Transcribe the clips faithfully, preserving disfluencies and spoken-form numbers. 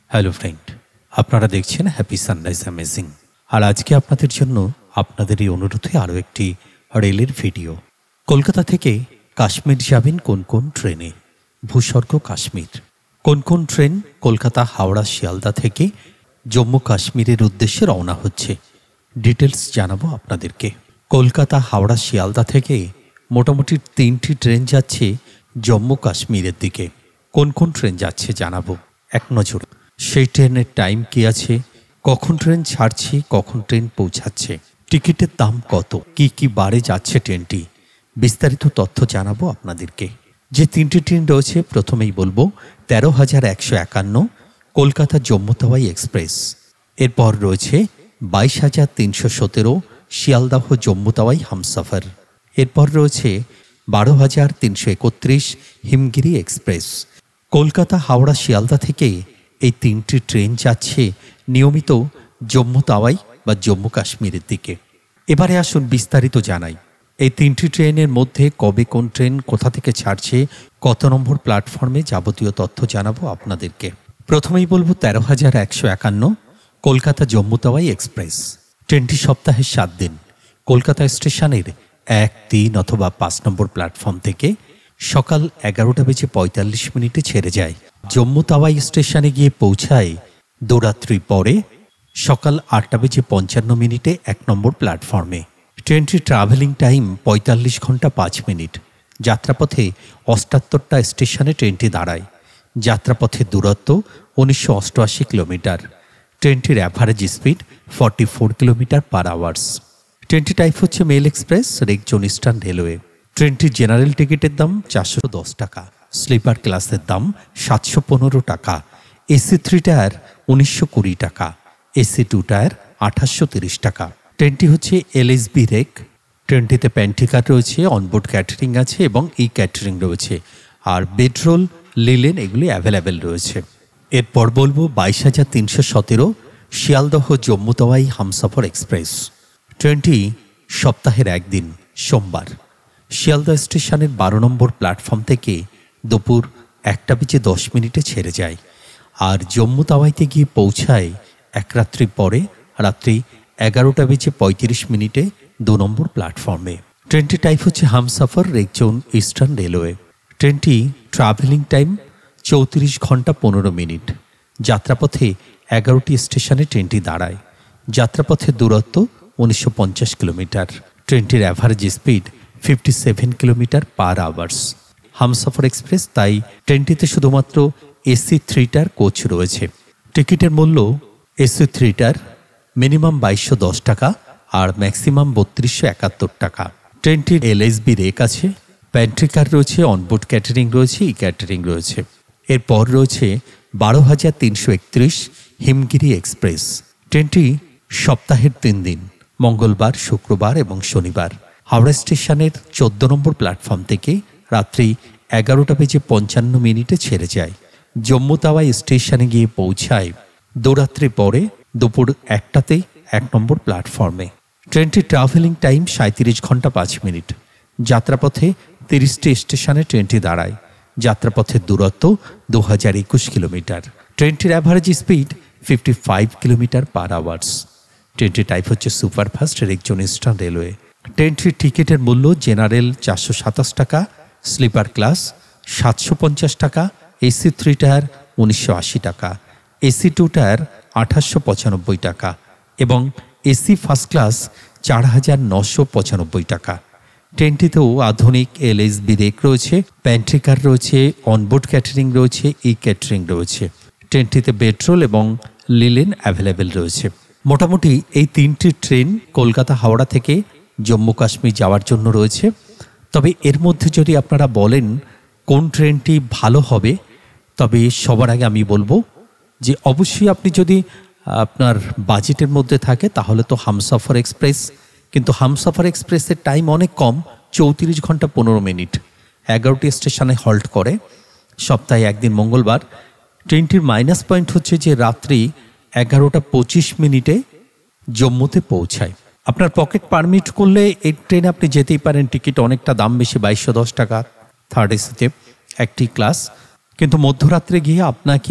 Hello friend, আপনারা দেখছেন happy sunrise amazing. আর আজকে আপনাদের জন্য আপনাদের এই অনুরোধে আরও একটি রেলের ভিডিও। কলকাতা থেকে কাশ্মীর যাবেন কোন কোন ট্রেনে? ভূস্বর্গ কাশ্মীর। কোন কোন ট্রেন কলকাতা হাওড়া শিয়ালদা থেকে জম্মু কাশ্মীরের উদ্দেশ্যে রওনা হচ্ছে, ডিটেলস জানাবো আপনাদেরকে। কলকাতা হাওড়া শিয়ালদা থেকে মোটামুটি তিনটি ট্রেন যাচ্ছে জম্মু কাশ্মীরের দিকে। কোন কোন ট্রেন যাচ্ছে জানাবো এক নজর। সেই ট্রেনের টাইম কি আছে, কখন ট্রেন ছাড়ছে, কখন ট্রেন পৌঁছাচ্ছে, টিকিটের দাম কত, কি কি বারে যাচ্ছে ট্রেনটি, বিস্তারিত তথ্য জানাবো আপনাদেরকে। যে তিনটি ট্রেন রয়েছে, প্রথমেই বলবো তেরো হাজার একশো একান্ন কলকাতা জম্মু তাওয়াই এক্সপ্রেস। এরপর রয়েছে বাইশ হাজার তিনশো সতেরো শিয়ালদাহ জম্মু তাওয়াই হামসফর। এরপর রয়েছে বারো হাজার তিনশো একত্রিশ হিমগিরি এক্সপ্রেস। কলকাতা হাওড়া শিয়ালদা থেকে এই তিনটি ট্রেন যাচ্ছে নিয়মিত জম্মু তাওয়াই বা জম্মু কাশ্মীরের দিকে। এবারে আসুন বিস্তারিত জানাই। এই তিনটি ট্রেনের মধ্যে কবে কোন ট্রেন কোথা থেকে ছাড়ছে, কত নম্বর প্ল্যাটফর্মে, যাবতীয় তথ্য জানাবো আপনাদেরকে। প্রথমেই বলবো তেরো হাজার একশো একান্ন কলকাতা জম্মু তাওয়াই এক্সপ্রেস। ট্রেনটি সপ্তাহে সাত দিন কলকাতা স্টেশনের এক, তিন অথবা পাঁচ নম্বর প্ল্যাটফর্ম থেকে সকাল এগারোটা বেজে পঁয়তাল্লিশ মিনিটে ছেড়ে যায়। জম্মু তাওয়াই স্টেশনে গিয়ে পৌঁছায় দৌরাত্রি পরে সকাল আটটা বেজে পঞ্চান্ন মিনিটে এক নম্বর প্ল্যাটফর্মে। ট্রেনটির ট্রাভেলিং টাইম পঁয়তাল্লিশ ঘন্টা পাঁচ মিনিট। যাত্রাপথে অষ্টাত্তরটা স্টেশনে ট্রেনটি দাঁড়ায়। যাত্রাপথের দূরত্ব উনিশশো অষ্টআশি কিলোমিটার। ট্রেনটির average speed forty four kilometre per hours. ট্রেনটি টাইপ হচ্ছে mail express, rake zone eastern railway. ট্রেনটির জেনারেল টিকিটের দাম চারশো দশ টাকা, স্লিপার ক্লাসের দাম সাতশো পনেরো টাকা, এসি থ্রি টায়ার উনিশশো কুড়ি টাকা, এসি টু টায়ার আঠাশশো তিরিশ টাকা। ট্রেনটি হচ্ছে এলএসবি রেক। ট্রেনটিতে প্যান্ট্রি কার রয়েছে, অনবোর্ড ক্যাটারিং আছে এবং ই ক্যাটারিং রয়েছে, আর বেডরোল, লিলেন এগুলি অ্যাভেলেবেল রয়েছে। এরপর বলবো বাইশ হাজার তিনশো সতেরো শিয়ালদহ জম্মু তাওয়াই হামসফর এক্সপ্রেস। ট্রেনটি সপ্তাহের একদিন সোমবার শিয়ালদহ স্টেশনের বারো নম্বর প্ল্যাটফর্ম থেকে দুপুর একটা বেজে দশ মিনিটে ছেড়ে যায়, আর জম্মু তাওয়াইতে গিয়ে পৌঁছায় এক রাত্রি পরে রাত্রি এগারোটা বেজে পঁয়ত্রিশ মিনিটে দু নম্বর প্ল্যাটফর্মে। ট্রেনটি টাইপ হচ্ছে হামসফর, রেকজন ইস্টার্ন রেলওয়ে। ট্রেনটি ট্রাভেলিং টাইম চৌত্রিশ ঘন্টা পনেরো মিনিট। যাত্রাপথে এগারোটি স্টেশনে ট্রেনটি দাঁড়ায়। যাত্রাপথের দূরত্ব উনিশশো পঞ্চাশ কিলোমিটার। ট্রেনটির average speed fifty seven kilometre per hours. Humsafar express, তাই ট্রেনটিতে শুধুমাত্র এসি থ্রিটার কোচ রয়েছে। টিকিটের মূল্য এসি থ্রিটার মিনিমাম বাইশশো দশ টাকা আর ম্যাক্সিমাম বত্রিশশো একাত্তর টাকা। ট্রেনটির এলএসবি রেক আছে, প্যান্ট্রি কার রয়েছে, অনবোর্ড ক্যাটারিং রয়েছে, ই ক্যাটারিং রয়েছে। এরপর রয়েছে বারো হাজার তিনশো একত্রিশ হিমগিরি এক্সপ্রেস। ট্রেনটি সপ্তাহের তিন দিন মঙ্গলবার, শুক্রবার এবং শনিবার হাওড়া স্টেশনের চোদ্দ নম্বর প্ল্যাটফর্ম থেকে রাত্রি এগারোটা বেজে পঞ্চান্ন মিনিটে ছেড়ে যায়। জম্মু তাওয়াই স্টেশনে গিয়ে পৌঁছায় দৌরাত্রি পরে দুপুর একটাতে এক নম্বর প্ল্যাটফর্মে। ট্রেনটির ট্রাভেলিং টাইম সাঁত্রিশ ঘন্টা পাঁচ মিনিট। যাত্রাপথে তিরিশটি স্টেশনে ট্রেনটি দাঁড়ায়। যাত্রাপথের দূরত্ব দু হাজার একুশ কিলোমিটার। ট্রেনটির average speed fifty five kilometre per hours. ট্রেনটির টাইপ হচ্ছে সুপারফাস্ট, রেকজন ইস্টার্ন রেলওয়ে। ট্রেনটির টিকিটের মূল্য জেনারেল চারশো সাতাশ টাকা, স্লিপার ক্লাস সাতশো পঞ্চাশ টাকা, এসি থ্রি টায়ার উনিশশো আশি টাকা, এসি টু টায়ার আঠাশশো পঁচানব্বই টাকা এবং এসি ফার্স্ট ক্লাস চার হাজার নশো পঁচানব্বই টাকা। ট্রেনটিতেও আধুনিক এলএসবি রেক রয়েছে, প্যান্ট্রি কার রয়েছে, অনবোর্ড ক্যাটারিং রয়েছে, ই ক্যাটারিং রয়েছে। ট্রেনটিতে বেডরোল এবং লিলেন অ্যাভেলেবেল রয়েছে। মোটামুটি এই তিনটি ট্রেন কলকাতা হাওড়া থেকে জম্মু কাশ্মীর যাওয়ার জন্য রয়েছে। তবে এর মধ্যে যদি আপনারা বলেন কোন ট্রেনটি ভালো হবে, তবে সবার আগে আমি বলবো যে অবশ্যই আপনি যদি আপনার বাজেটের মধ্যে থাকে তাহলে তো হামসফর এক্সপ্রেস। কিন্তু হামসফর এক্সপ্রেসের টাইম অনেক কম, চৌত্রিশ ঘন্টা পনেরো মিনিট। এগারোটি স্টেশনে হল্ট করে, সপ্তাহে একদিন মঙ্গলবার। ট্রেনটির মাইনাস পয়েন্ট হচ্ছে যে রাত্রি এগারোটা পঁচিশ মিনিটে জম্মুতে পৌঁছায়। আপনার পকেট পারমিট করলে এই ট্রেনে আপনি যেতেই পারেন। টিকিট অনেকটা দাম বেশি, বাইশশো দশ টাকা থার্ড এসিতে একটি ক্লাস। কিন্তু মধ্যরাত্রে গিয়ে আপনাকে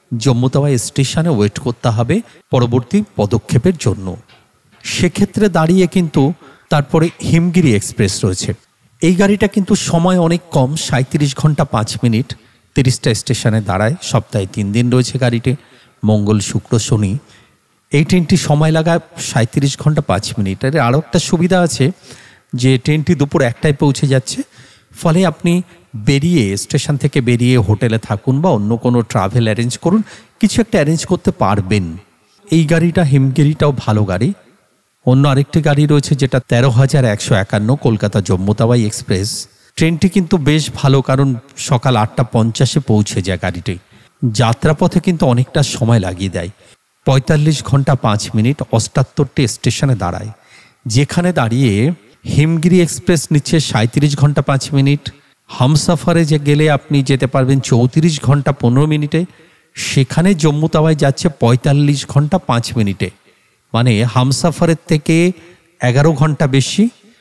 জম্মু তাওয়াই স্টেশনে ওয়েট করতে হবে পরবর্তী পদক্ষেপের জন্য। সেক্ষেত্রে দাঁড়িয়ে কিন্তু তারপরে হিমগিরি এক্সপ্রেস রয়েছে। এই গাড়িটা কিন্তু সময় অনেক কম, সাঁত্রিশ ঘন্টা পাঁচ মিনিট তিরিশটা স্টেশনে দাঁড়ায়। সপ্তাহে তিন দিন রয়েছে গাড়িতে, মঙ্গল শুক্র শনি। এই ট্রেনটি সময় লাগায় সাঁত্রিশ ঘন্টা পাঁচ মিনিট। এর আরও একটা সুবিধা আছে যে ট্রেনটি দুপুর একটায় পৌঁছে যাচ্ছে, ফলে আপনি বেরিয়ে স্টেশন থেকে বেরিয়ে হোটেলে থাকুন বা অন্য কোনো ট্রাভেল অ্যারেঞ্জ করুন, কিছু একটা অ্যারেঞ্জ করতে পারবেন। এই গাড়িটা হিমগিরিটাও ভালো গাড়ি। অন্য আরেকটি গাড়ি রয়েছে যেটা তেরো হাজার একশো একান্ন কলকাতা জম্মু তাওয়াই এক্সপ্রেস। ট্রেনটি কিন্তু বেশ ভালো, কারণ সকাল আটটা পঞ্চাশে পৌঁছে যায় গাড়িটি। যাত্রাপথে কিন্তু অনেকটা সময় লাগিয়ে দেয়, পঁয়তাল্লিশ ঘন্টা পাঁচ মিনিট অষ্টাত্তরটি স্টেশনে দাঁড়ায়। যেখানে দাঁড়িয়ে হিমগিরি এক্সপ্রেস নিচ্ছে সাঁত্রিশ ঘন্টা পাঁচ মিনিট, হামসাফারে যে গেলে আপনি যেতে পারবেন চৌত্রিশ ঘন্টা পনেরো মিনিটে, সেখানে জম্মু তাওয়াই যাচ্ছে পঁয়তাল্লিশ ঘন্টা পাঁচ মিনিটে। মানে হামসাফারের থেকে এগারো ঘন্টা বেশি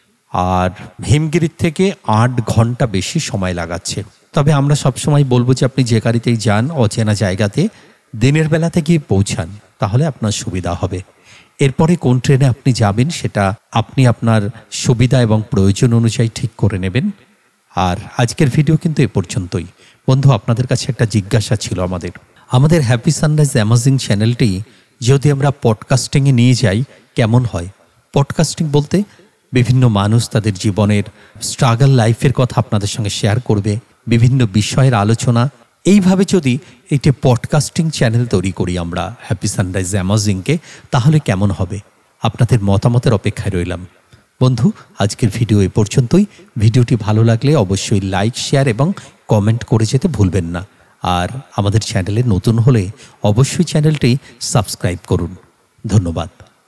আর হিমগিরির থেকে আট ঘন্টা বেশি সময় লাগাচ্ছে। তবে আমরা সবসময় বলবো যে আপনি যে গাড়িতেই যান অচেনা জায়গাতে দিনের বেলাতে গিয়ে পৌঁছান, তাহলে আপনার সুবিধা হবে। এরপরে কোন ট্রেনে আপনি যাবেন সেটা আপনি আপনার সুবিধা এবং প্রয়োজন অনুযায়ী ঠিক করে নেবেন। আর আজকের ভিডিও কিন্তু এ পর্যন্তই। বন্ধু, আপনাদের কাছে একটা জিজ্ঞাসা ছিল আমাদের আমাদের হ্যাপি সানরাইজ অ্যামেজিং চ্যানেলটি যদি আমরা পডকাস্টিংয়ে নিয়ে যাই কেমন হয়? পডকাস্টিং বলতে বিভিন্ন মানুষ তাদের জীবনের স্ট্রাগল লাইফের কথা আপনাদের সঙ্গে শেয়ার করবে, বিভিন্ন বিষয়ের আলোচনা। এইভাবে যদি একটি পডকাস্টিং চ্যানেল তৈরি করি আমরা হ্যাপি সানরাইজ অ্যামেজিংকে, তাহলে কেমন হবে? আপনাদের মতামতের অপেক্ষায় রইলাম। বন্ধু, আজকের ভিডিও এ পর্যন্তই। ভিডিওটি ভালো লাগলে অবশ্যই লাইক, শেয়ার এবং কমেন্ট করে যেতে ভুলবেন না। আর আমাদের চ্যানেলে নতুন হলে অবশ্যই চ্যানেলটি সাবস্ক্রাইব করুন। ধন্যবাদ।